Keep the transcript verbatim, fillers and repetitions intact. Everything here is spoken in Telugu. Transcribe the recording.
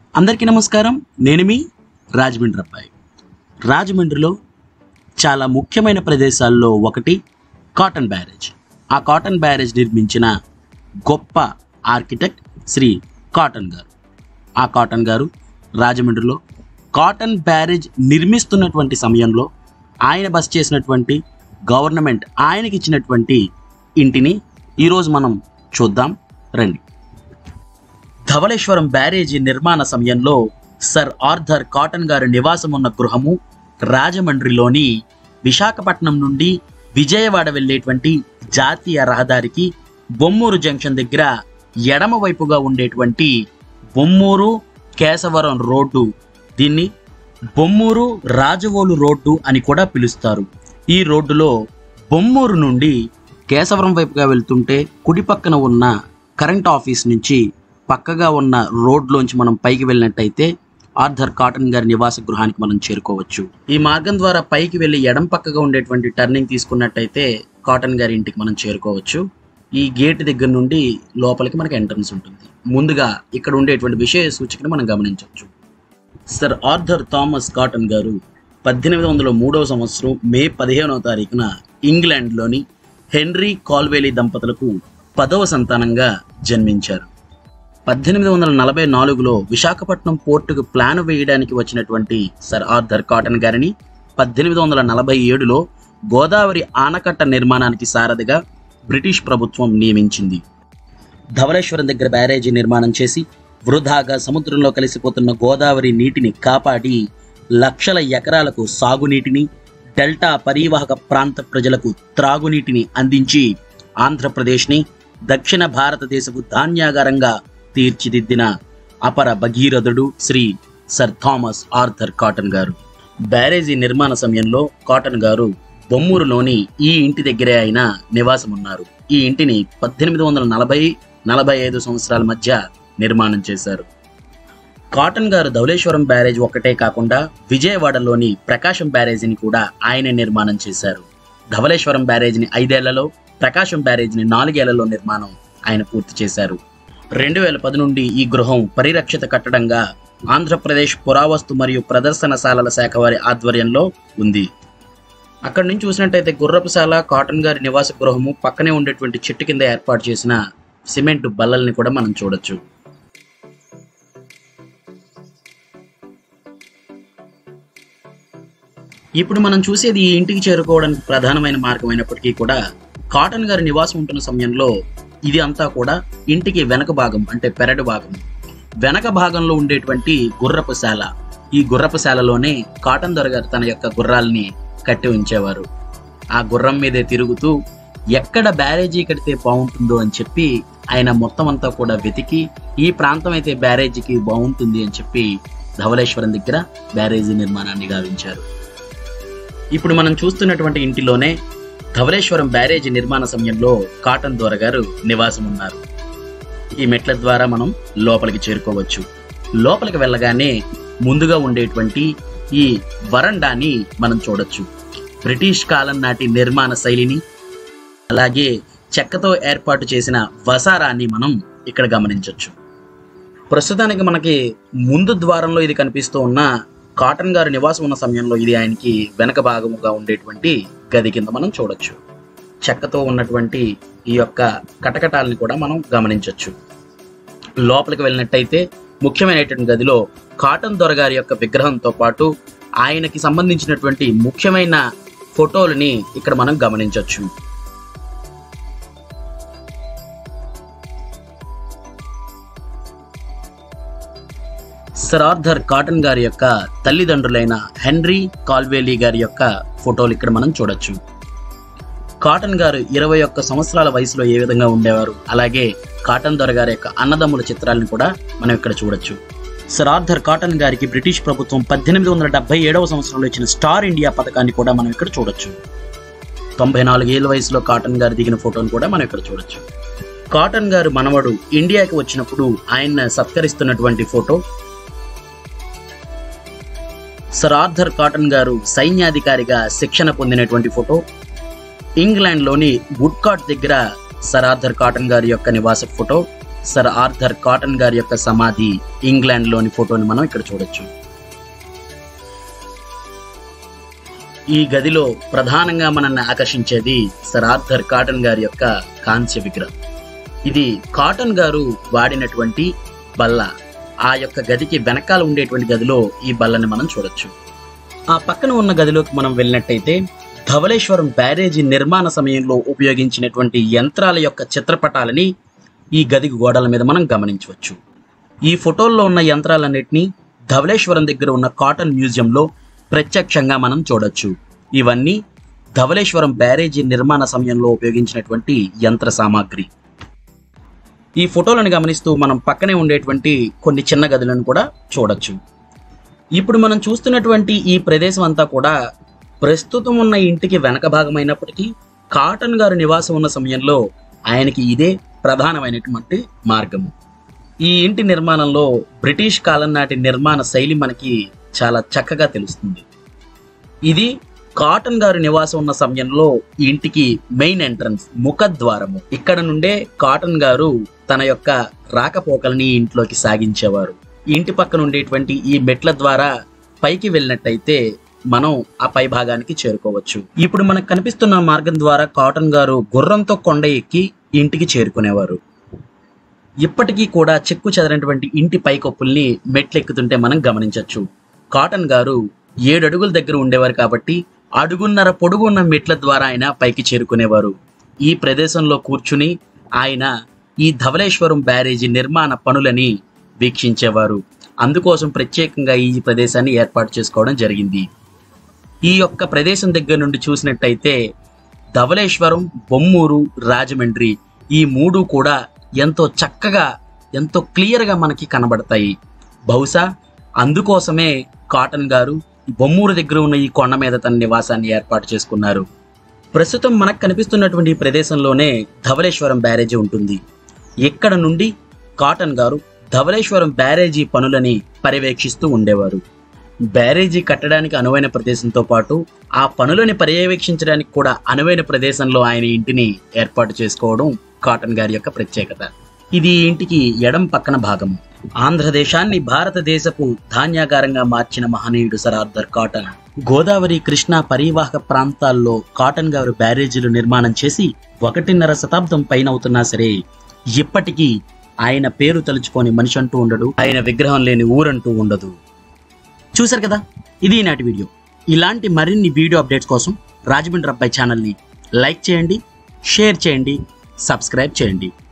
అందరికీ నమస్కారం. నేను మీ రాజమండ్రి అబ్బాయి. రాజమండ్రిలో చాలా ముఖ్యమైన ప్రదేశాల్లో ఒకటి కాటన్ బ్యారేజ్. ఆ కాటన్ బ్యారేజ్ నిర్మించిన గొప్ప ఆర్కిటెక్ట్ శ్రీ కాటన్ గారు. ఆ కాటన్ గారు రాజమండ్రిలో కాటన్ బ్యారేజ్ నిర్మిస్తున్నటువంటి సమయంలో ఆయన బస చేసినటువంటి గవర్నమెంట్ ఆయనకి ఇచ్చినటువంటి ఇంటిని ఈరోజు మనం చూద్దాం రండి. ధవళేశ్వరం బ్యారేజీ నిర్మాణ సమయంలో సర్ ఆర్థర్ కాటన్ గారి నివాసం ఉన్న గృహము రాజమండ్రిలోని విశాఖపట్నం నుండి విజయవాడ వెళ్ళేటువంటి జాతీయ రహదారికి బొమ్మూరు జంక్షన్ దగ్గర ఎడమ వైపుగా ఉండేటువంటి బొమ్మూరు కేశవరం రోడ్డు, దీన్ని బొమ్మూరు రాజవోలు రోడ్డు అని కూడా పిలుస్తారు. ఈ రోడ్డులో బొమ్మూరు నుండి కేశవరం వైపుగా వెళ్తుంటే కుడి పక్కన ఉన్న కరెంట్ ఆఫీస్ నుంచి పక్కగా ఉన్న రోడ్లోంచి మనం పైకి వెళ్ళినట్టయితే ఆర్థర్ కాటన్ గారి నివాస గృహానికి మనం చేరుకోవచ్చు. ఈ మార్గం ద్వారా పైకి వెళ్ళి ఎడం పక్కగా ఉండేటువంటి టర్నింగ్ తీసుకున్నట్టయితే కాటన్ గారి ఇంటికి మనం చేరుకోవచ్చు. ఈ గేట్ దగ్గర నుండి లోపలికి మనకి ఎంట్రన్స్ ఉంటుంది. ముందుగా ఇక్కడ ఉండేటువంటి విషయ సూచికను మనం గమనించవచ్చు. సర్ ఆర్థర్ థామస్ కాటన్ గారు పద్దెనిమిది వందల మూడవ సంవత్సరం మే పదిహేనవ తారీఖున ఇంగ్లాండ్లోని హెన్రీ కాల్వేలీ దంపతులకు పదవ సంతానంగా జన్మించారు. పద్దెనిమిది వందల నలభై నాలుగులో విశాఖపట్నం పోర్టుకు ప్లాన్ వేయడానికి వచ్చినటువంటి సర్ ఆర్థర్ కాటన్ గారిని పద్దెనిమిది వందల నలభై ఏడులో గోదావరి ఆనకట్ట నిర్మాణానికి సారథిగా బ్రిటిష్ ప్రభుత్వం నియమించింది. ధవళేశ్వరం దగ్గర బ్యారేజీ నిర్మాణం చేసి వృధాగా సముద్రంలో కలిసిపోతున్న గోదావరి నీటిని కాపాడి లక్షల ఎకరాలకు సాగునీటిని, డెల్టా పరివాహక ప్రాంత ప్రజలకు త్రాగునీటిని అందించి ఆంధ్రప్రదేశ్ని దక్షిణ భారతదేశపు ధాన్యాగారంగా తీర్చిదిద్దిన అపర భగీరథుడు Shri sir Thomas Arthur Cotton garu. బ్యారేజీ నిర్మాణ సమయంలో కాటన్ గారు బొమ్మూరులోని ఈ ఇంటి దగ్గరే ఆయన నివాసం ఉన్నారు. ఈ ఇంటిని పద్దెనిమిది వందల నలభై నలభై ఐదు సంవత్సరాల మధ్య నిర్మాణం చేశారు. కాటన్ గారు ధవళేశ్వరం బ్యారేజ్ ఒక్కటే కాకుండా విజయవాడలోని ప్రకాశం బ్యారేజీని కూడా ఆయన నిర్మాణం చేశారు. ధవళేశ్వరం బ్యారేజ్ని ఐదేళ్లలో, ప్రకాశం బ్యారేజ్ని నాలుగేళ్లలో నిర్మాణం ఆయన పూర్తి చేశారు. రెండు వేల పది నుండి ఈ గృహం పరిరక్షిత కట్టడంగా ఆంధ్రప్రదేశ్ పురావస్తు మరియు ప్రదర్శనశాలల శాఖ వారి ఆధ్వర్యంలో ఉంది. అక్కడి నుంచి చూసినట్టయితే గుర్రపుశాల, కాటన్ గారి నివాస గృహము పక్కనే ఉండేటువంటి చెట్టు కింద ఏర్పాటు చేసిన సిమెంట్ బల్లల్ని కూడా మనం చూడొచ్చు. ఇప్పుడు మనం చూసేది ఈ ఇంటికి చేరుకోవడానికి ప్రధానమైన మార్గమైనప్పటికీ కూడా కాటన్ గారి నివాసం ఉంటున్న సమయంలో ఇది అంతా కూడా ఇంటికి వెనక భాగం, అంటే పెరడు భాగం. వెనక భాగంలో ఉండేటువంటి గుర్రపుశాల, ఈ గుర్రపుశాలలోనే కాటన్ దొర గారు తన యొక్క గుర్రాలని కట్టి ఉంచేవారు. ఆ గుర్రం మీదే తిరుగుతూ ఎక్కడ బ్యారేజీ కడితే బాగుంటుందో అని చెప్పి ఆయన మొత్తం అంతా కూడా వెతికి ఈ ప్రాంతం అయితే బ్యారేజీకి బాగుంటుంది అని చెప్పి ధవళేశ్వరం దగ్గర బ్యారేజీ నిర్మాణాన్ని గావించారు. ఇప్పుడు మనం చూస్తున్నటువంటి ఇంటిలోనే ధవళేశ్వరం బ్యారేజీ నిర్మాణ సమయంలో కాటన్ దొర గారు నివాసం ఉన్నారు. ఈ మెట్ల ద్వారా మనం లోపలికి చేరుకోవచ్చు. లోపలికి వెళ్ళగానే ముందుగా ఉండేటువంటి ఈ వరండాని మనం చూడొచ్చు. బ్రిటిష్ కాలం నాటి నిర్మాణ శైలిని, అలాగే చెక్కతో ఏర్పాటు చేసిన వసారాన్ని మనం ఇక్కడ గమనించవచ్చు. ప్రస్తుతానికి మనకి ముందు ద్వారంలో ఇది కనిపిస్తూ ఉన్న కాటన్ గారు నివాసం ఉన్న సమయంలో ఇది ఆయనకి వెనక భాగముగా ఉండేటువంటి గది కింద మనం చూడొచ్చు. చెక్కతో ఉన్నటువంటి ఈ యొక్క కటకటాలని కూడా మనం గమనించవచ్చు. లోపలికి వెళ్ళినట్టయితే ముఖ్యమైనటువంటి గదిలో కాటన్ దొర గారి యొక్క విగ్రహంతో పాటు ఆయనకి సంబంధించినటువంటి ముఖ్యమైన ఫోటోలని ఇక్కడ మనం గమనించవచ్చు. సర్ ఆర్థర్ కాటన్ గారి యొక్క తల్లిదండ్రులైన హెన్రీ కాల్వేలీ గారి యొక్క ఫోటోలు ఇక్కడ మనం చూడొచ్చు. కాటన్ గారు ఇరవై ఒక్క సంవత్సరాల వయసులో ఏ విధంగా ఉండేవారు, అలాగే కాటన్ దొర గారి యొక్క అన్నదమ్ముల చిత్రాలను కూడా మనం ఇక్కడ చూడొచ్చు. సర్ ఆర్థర్ కాటన్ గారికి బ్రిటిష్ ప్రభుత్వం పద్దెనిమిది వందల డెబ్బై ఏడవ సంవత్సరంలో ఇచ్చిన స్టార్ ఇండియా పథకాన్ని కూడా మనం ఇక్కడ చూడొచ్చు. తొంభై నాలుగు ఏళ్ళ వయసులో కాటన్ గారు దిగిన ఫోటోను కూడా మనం ఇక్కడ చూడొచ్చు. కాటన్ గారు మనవడు ఇండియాకి వచ్చినప్పుడు ఆయన సత్కరిస్తున్నటువంటి photo. Sir Arthur Cotton garu సైన్యాధికారిగా శిక్షణ పొందినటువంటి ఫోటో. ఇంగ్లాండ్లోని వుడ్కాట్ దగ్గర సర్ ఆర్థర్ కాటన్ గారి యొక్క నివాస ఫోటో. సర్ ఆర్థర్ కాటన్ గారి యొక్క సమాధి ఇంగ్లాండ్ లోని ఫోటోని మనం ఇక్కడ చూడొచ్చు. ఈ గదిలో ప్రధానంగా మనల్ని ఆకర్షించేది సర్ ఆర్థర్ కాటన్ గారి యొక్క కాంస్య విగ్రహం. ఇది కాటన్ గారు వాడినటువంటి బల్ల. ఆ యొక్క గదికి వెనకాల ఉండేటువంటి గదిలో ఈ బల్లని మనం చూడొచ్చు. ఆ పక్కన ఉన్న గదిలోకి మనం వెళ్ళినట్టయితే ధవళేశ్వరం బ్యారేజీ నిర్మాణ సమయంలో ఉపయోగించినటువంటి యంత్రాల యొక్క చిత్రపటాలని ఈ గది గోడల మీద మనం గమనించవచ్చు. ఈ ఫోటోల్లో ఉన్న యంత్రాలన్నింటినీ ధవళేశ్వరం దగ్గర ఉన్న కాటన్ మ్యూజియంలో ప్రత్యక్షంగా మనం చూడొచ్చు. ఇవన్నీ ధవళేశ్వరం బ్యారేజీ నిర్మాణ సమయంలో ఉపయోగించినటువంటి యంత్ర సామాగ్రి. ఈ ఫోటోలను గమనిస్తూ మనం పక్కనే ఉండేటువంటి కొన్ని చిన్న గదులను కూడా చూడొచ్చు. ఇప్పుడు మనం చూస్తున్నటువంటి ఈ ప్రదేశం అంతా కూడా ప్రస్తుతం ఉన్న ఇంటికి వెనక భాగమైనప్పటికీ కాటన్ గారు నివాసం ఉన్న సమయంలో ఆయనకి ఇదే ప్రధానమైనటువంటి మార్గము. ఈ ఇంటి నిర్మాణంలో బ్రిటిష్ కాలం నాటి నిర్మాణ శైలి మనకి చాలా చక్కగా తెలుస్తుంది. ఇది కాటన్ గారు నివాసం ఉన్న సమయంలో ఈ ఇంటికి మెయిన్ ఎంట్రన్స్, ముఖద్వారము. ఇక్కడ నుండే కాటన్ గారు తన యొక్క రాకపోకలని ఇంట్లోకి సాగించేవారు. ఇంటి పక్కన ఉండేటువంటి ఈ మెట్ల ద్వారా పైకి వెళ్ళినట్టయితే మనం ఆ పై భాగానికి చేరుకోవచ్చు. ఇప్పుడు మనకు కనిపిస్తున్న మార్గం ద్వారా కాటన్ గారు గుర్రంతో కొండ ఎక్కి ఇంటికి చేరుకునేవారు. ఇప్పటికీ కూడా చెక్కు చెదరైనటువంటి ఇంటి పైకప్పుల్ని మెట్లెక్కుతుంటే మనం గమనించవచ్చు. కాటన్ గారు ఏడు అడుగుల దగ్గర ఉండేవారు కాబట్టి అడుగున్నర పొడుగున్న మెట్ల ద్వారా ఆయన పైకి చేరుకునేవారు. ఈ ప్రదేశంలో కూర్చుని ఆయన ఈ ధవళేశ్వరం బ్యారేజీ నిర్మాణ పనులని వీక్షించేవారు. అందుకోసం ప్రత్యేకంగా ఈ ప్రదేశాన్ని ఏర్పాటు చేసుకోవడం జరిగింది. ఈ యొక్క ప్రదేశం దగ్గర నుండి చూసినట్టయితే ధవళేశ్వరం, బొమ్మూరు, రాజమండ్రి ఈ మూడు కూడా ఎంతో చక్కగా, ఎంతో క్లియర్గా మనకి కనబడతాయి. బహుశా అందుకోసమే కాటన్ గారు బొమ్మూరు దగ్గర ఉన్న ఈ కొండ మీద తన నివాసాన్ని ఏర్పాటు చేసుకున్నారు. ప్రస్తుతం మనకు కనిపిస్తున్నటువంటి ఈ ప్రదేశంలోనే ధవళేశ్వరం బ్యారేజీ ఉంటుంది. ఇక్కడ నుండి కాటన్ గారు ధవళేశ్వరం బ్యారేజీ పనులని పర్యవేక్షిస్తూ ఉండేవారు. బ్యారేజీ కట్టడానికి అనువైన ప్రదేశంతో పాటు ఆ పనులని పర్యవేక్షించడానికి కూడా అనువైన ప్రదేశంలో ఆయన ఇంటిని ఏర్పాటు చేసుకోవడం కాటన్ గారి యొక్క ప్రత్యేకత. ఇది ఇంటికి ఎడం పక్కన భాగము. ఆంధ్రదేశాన్ని భారతదేశపు ధాన్యాగారంగా మార్చిన మహనీయుడు sir Arthur Cotton Godavari, Krishna పరివాహక ప్రాంతాల్లో కాటన్ గారు బ్యారేజీలు నిర్మాణం చేసి ఒకటిన్నర శతాబ్దం పైన అవుతున్నా సరే ఇప్పటికీ ఆయన పేరు తలుచుకొని మనిషి అంటూ ఉండడు, ఆయన విగ్రహం లేని ఊరంటూ ఉండదు. చూశారు కదా, ఇది ఈనాటి వీడియో. ఇలాంటి మరిన్ని వీడియో అప్డేట్స్ కోసం రాజమండ్రి అబ్బాయి ఛానల్ని లైక్ చేయండి, షేర్ చేయండి, సబ్స్క్రైబ్ చేయండి.